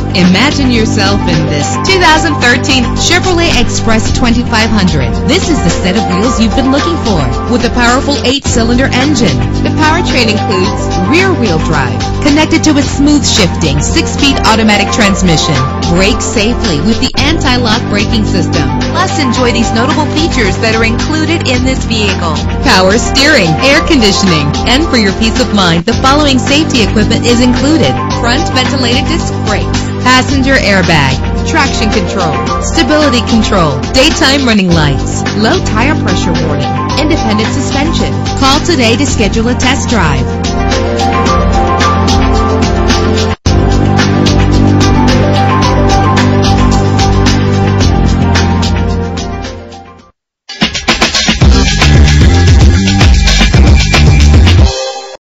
Imagine yourself in this 2013 Chevrolet Express 2500. This is the set of wheels you've been looking for, with a powerful 8-cylinder engine. The powertrain includes rear-wheel drive, connected to a smooth shifting 6-speed automatic transmission. Brake safely with the anti-lock braking system. Plus, enjoy these notable features that are included in this vehicle: power steering, air conditioning, and for your peace of mind, the following safety equipment is included: front ventilated disc brakes, passenger airbag, traction control, stability control, daytime running lights, low tire pressure warning, independent suspension. Call today to schedule a test drive.